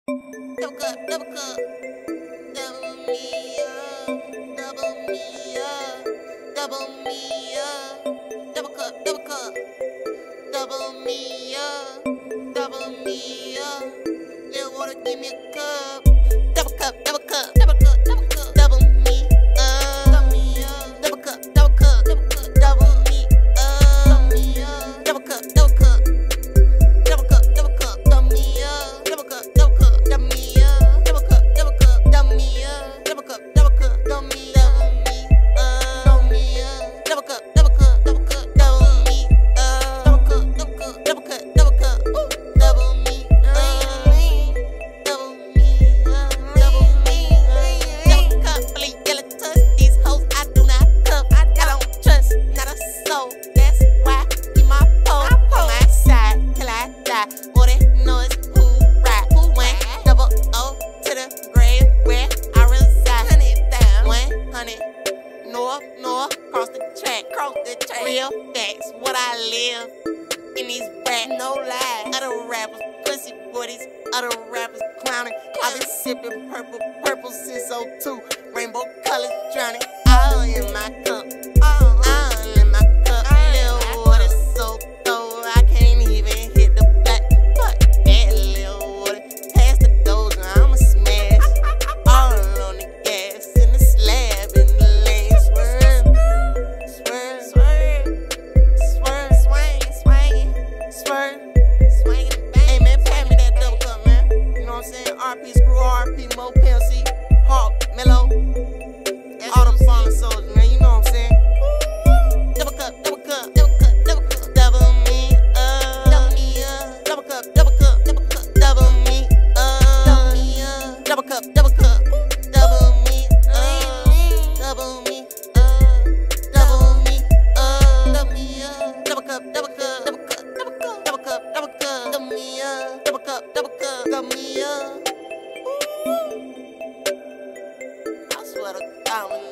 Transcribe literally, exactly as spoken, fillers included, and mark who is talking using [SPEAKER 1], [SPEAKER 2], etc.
[SPEAKER 1] Double cup, double cup. Double me up, double me up, double me up. Double cup, double cup. Double me up, double me up. Little water, give me a cup. Double cup, double cup, double cup, double cup. Double me up, double me up. Double cup, double cup, double cup. Double me up, double me up. Double cup, double cup. Double cup, double cup. Double me up. Double cup, double cup. Double me up. Double cup, double cup. Double me up. Double cup, double cup. Double me up. Double me up. Double cup, double cup. Double cup, double me up. Double cup, double cup. Double cup, double cup. Double me up. Double me up. Double me up. Double cup, fully yellow touch. These hoes I do not cuff. I don't trust, not a soul. That's why I keep my pole on my side till I die. All they know is who ride. Who went double O to the grave where I reside. Hundred thousand, one hundred north, north, cross the track, cross the track. Real facts, what I live in these rap, no lie. Other rappers, pussy boy, these other rappers clowning. I been sipping purple, purple since oh two. Rainbow colors drowning, all in my cup, all, all in my cup. Little water so cold, I can't even hit the black. Fuck that little water, pass the dozer, I'ma smash. All on the gas, in the slab, in the lane. Swerve, swerve, swerve, swerve, swing, swing, swerve, swing. Hey man, pass me that double cup, man. You know what I'm saying? R P, screw R P, Mo, P L C, Hawk, Mellow. All the fallen soldiers, man. You know what I'm saying? Double cup, double cup, double cup, double cup. Double me up, double me up. Double cup, double cup, double cup. Double me up, double me up. Double cup, double cup. Double me up, double me up. Double me up, double me up. Double cup, double cup, double cup, double cup, double cup, double cup. Double me up, double cup, double cup. Double me up. I swear to God.